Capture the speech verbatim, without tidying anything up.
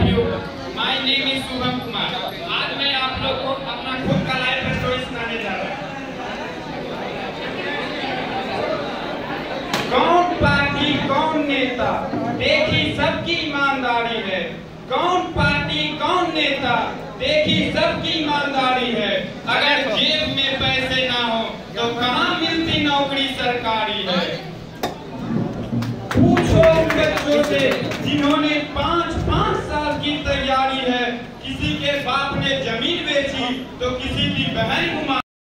Of you, my name is Shubham Kumar. आज मैं आप लोग को अपना खुद का लाइफ स्टोरी सुनाने जा रहा हूँ। कौन पार्टी कौन नेता, देखी सबकी ईमानदारी है। कौन पार्टी कौन नेता, देखी सबकी ईमानदारी है। अगर जेब में पैसे ना हो तो कहाँ मिलती नौकरी सरकारी है। पूछो उन बच्चों से जिन्होंने पाँच पाँच साल की तैयारी है। किसी के बाप ने जमीन बेची तो किसी की बहन घुमा